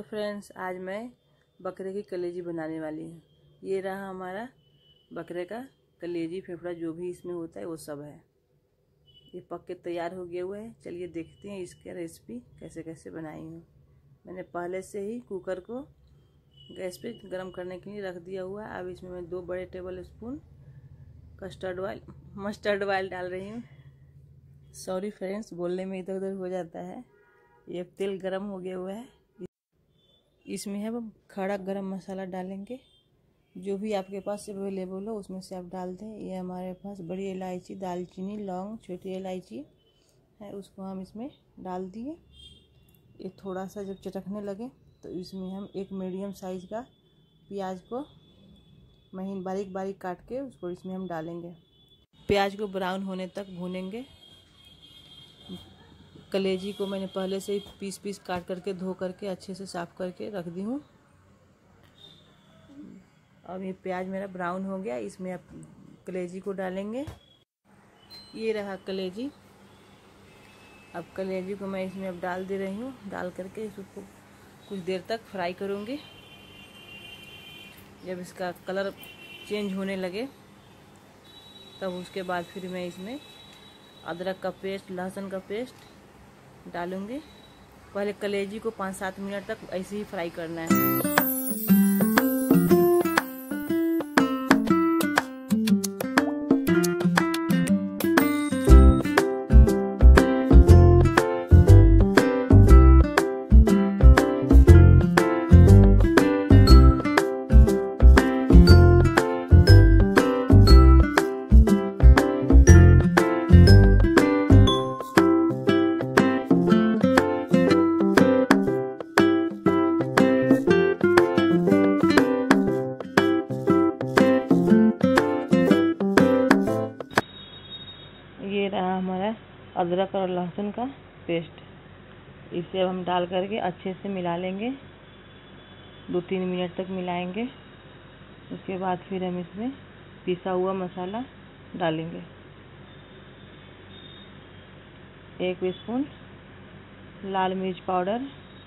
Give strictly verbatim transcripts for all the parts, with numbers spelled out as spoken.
Friends, आज मैं बकरे की कलेजी बनाने वाली हूँ। ये रहा हमारा बकरे का कलेजी, फेफड़ा, जो भी इसमें होता है वो सब है। ये पक के तैयार हो गया हुआ है। चलिए देखते हैं इसका रेसिपी कैसे कैसे बनाई हूँ। मैंने पहले से ही कुकर को गैस पे गरम करने के लिए रख दिया हुआ है। अब इसमें मैं दो बड़े tablespoon custard oil mustard oil डाल रही हूँ। सॉरी फ्रेंड्स, बोलने में इधर उधर हो जाता है। ये तेल गरम हो गया हुआ है। इसमें हम खड़ा गरम मसाला डालेंगे, जो भी आपके पास अवेलेबल हो उसमें से आप डाल दें। ये हमारे पास बड़ी इलायची, दालचीनी, लौंग, छोटी इलायची है, उसको हम इसमें डाल दिए। ये थोड़ा सा जब चटकने लगे तो इसमें हम एक मीडियम साइज़ का प्याज को महीन बारीक बारीक काट के उसको इसमें हम डालेंगे। प्याज को ब्राउन होने तक भूनेंगे। कलेजी को मैंने पहले से ही पीस पीस काट करके धो करके अच्छे से साफ़ करके रख दी हूँ। अब ये प्याज मेरा ब्राउन हो गया, इसमें अब कलेजी को डालेंगे। ये रहा कलेजी। अब कलेजी को मैं इसमें अब डाल दे रही हूँ। डाल करके इसको कुछ देर तक फ्राई करूँगी। जब इसका कलर चेंज होने लगे तब उसके बाद फिर मैं इसमें अदरक का पेस्ट, लहसुन का पेस्ट डालूंगी। पहले कलेजी को पाँच सात मिनट तक ऐसे ही फ्राई करना है। ये रहा हमारा अदरक और लहसुन का पेस्ट। इसे अब हम डाल करके अच्छे से मिला लेंगे। दो तीन मिनट तक मिलाएंगे। उसके बाद फिर हम इसमें पिसा हुआ मसाला डालेंगे। एक स्पून लाल मिर्च पाउडर,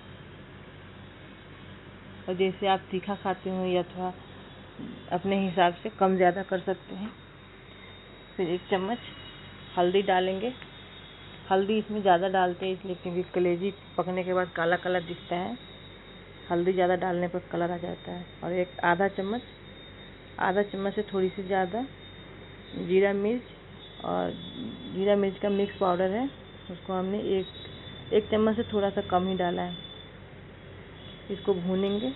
और जैसे आप तीखा खाते हो या थोड़ा अपने हिसाब से कम ज़्यादा कर सकते हैं। फिर एक चम्मच हल्दी डालेंगे। हल्दी इसमें ज़्यादा डालते हैं इसलिए क्योंकि कलेजी पकने के बाद काला काला दिखता है। हल्दी ज़्यादा डालने पर कलर आ जाता है। और एक आधा चम्मच आधा चम्मच से थोड़ी सी ज़्यादा जीरा मिर्च, और जीरा मिर्च का मिक्स पाउडर है, उसको हमने एक एक चम्मच से थोड़ा सा कम ही डाला है। इसको भूनेंगे।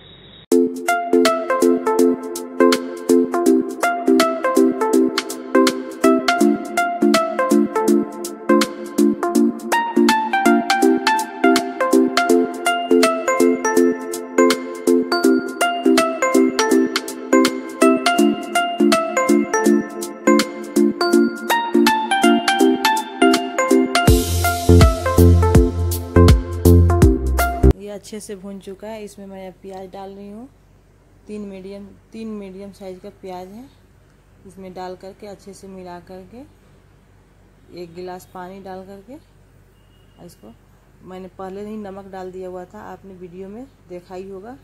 अच्छे से भून चुका है। इसमें मैं प्याज डाल रही हूँ। तीन मीडियम तीन मीडियम साइज का प्याज है। इसमें डाल करके अच्छे से मिला करके एक गिलास पानी डाल करके इसको, मैंने पहले ही नमक डाल दिया हुआ था, आपने वीडियो में देखा ही होगा।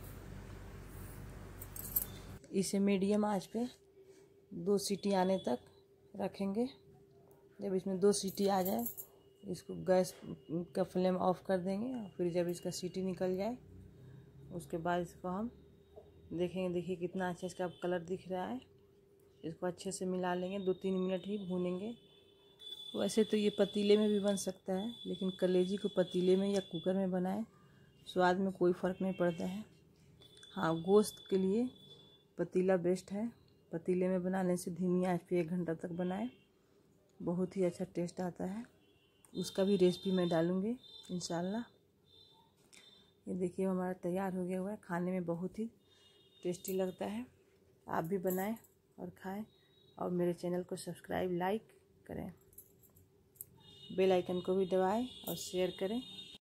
इसे मीडियम आंच पे दो सीटी आने तक रखेंगे। जब इसमें दो सीटी आ जाए इसको गैस का फ्लेम ऑफ कर देंगे। और फिर जब इसका सीटी निकल जाए उसके बाद इसको हम देखेंगे। देखिए कितना अच्छा इसका कलर दिख रहा है। इसको अच्छे से मिला लेंगे। दो तीन मिनट ही भूनेंगे। वैसे तो ये पतीले में भी बन सकता है, लेकिन कलेजी को पतीले में या कुकर में बनाएं, स्वाद में कोई फ़र्क नहीं पड़ता है। हाँ, गोश्त के लिए पतीला बेस्ट है। पतीले में बनाने से धीमी आंच पे एक घंटा तक बनाएं, बहुत ही अच्छा टेस्ट आता है। उसका भी रेसिपी मैं डालूँगी इंशाल्लाह। ये देखिए हमारा तैयार हो गया हुआ है। खाने में बहुत ही टेस्टी लगता है। आप भी बनाएं और खाएं, और मेरे चैनल को सब्सक्राइब, लाइक करें, बेल आइकन को भी दबाएं और शेयर करें।